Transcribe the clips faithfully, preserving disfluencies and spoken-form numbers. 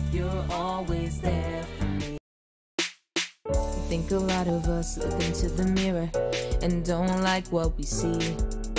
You're always there for me. I think a lot of us look into the mirror and don't like what we see.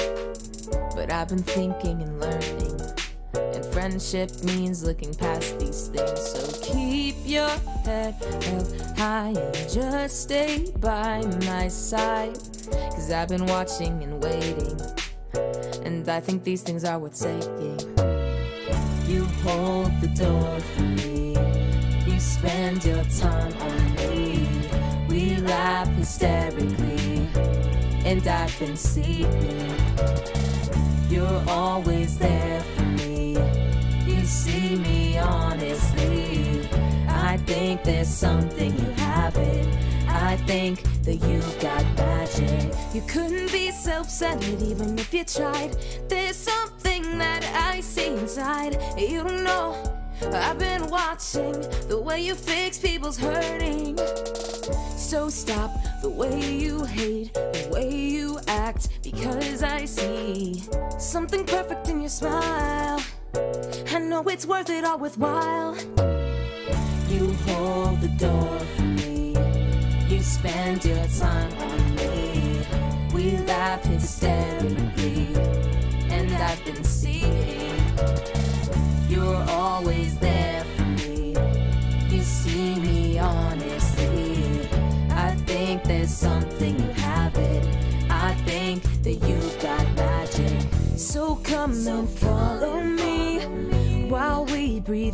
But I've been thinking and learning, and friendship means looking past these things. So keep your head held high and just stay by my side, 'cause I've been watching and waiting, and I think these things are worth saying. You hold the door for me, you spend your time on me. We laugh hysterically, and I've been seeing. You're always there for me, you see me honestly. I think there's something you haven't. I think that you've got magic. You couldn't be self-centered even if you tried. There's something that I see inside. You don't know, I've been watching the way you fix people's hurting. So stop the way you hate, the way you act, because I see something perfect in your smile. I know it's worth it, all worthwhile. You hold the door for me, you spend your time on me. We laugh hysterically, and I've been seeing. You're always there for me, you see me honestly. I think there's something you haven't. I think that you've got magic. So come and follow me while we breathe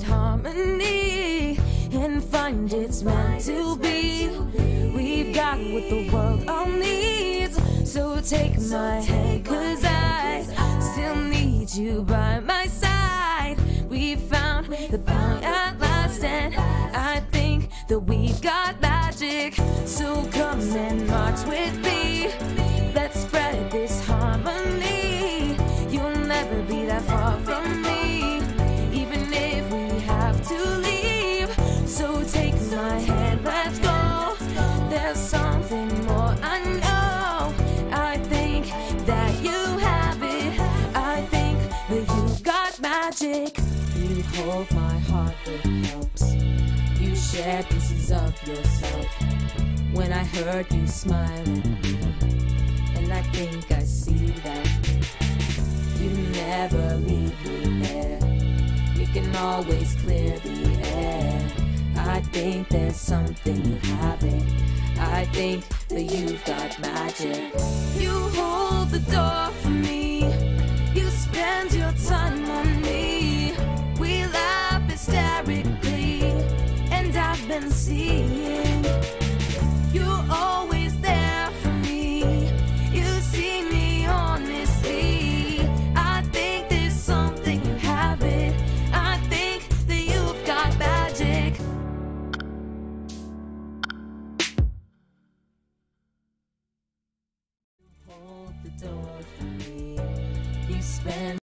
harmony and find it's meant to be. We've got what the world all needs. So take my hand, 'cause I still need you by my side. We found the point at last, and I think that we've got magic. So come and march with me, let's spread this harmony. You'll never be that far from me, even if we have to leave. So take my hand, let's go. There's something more I know. I think that you have it. I think that you've got magic. You hold my heart, it helps. You share pieces of yourself. When I heard you smile at me, and I think I see that you never leave me there. You can always clear the air. I think there's something you haven't. I think that you've got magic. You hold the door for me, you spend your time on me. We laugh hysterically, and I've been seeing. You're always there for me, you see me honestly. I think there's something you haven't. I think that you've got magic. Hold the door for me, you spend